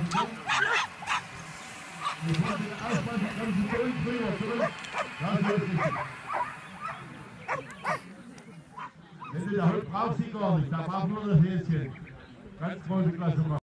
Wenn du da brauchst, sie gar nicht. Da braucht nur das Häschen. Ganz große Klasse machen.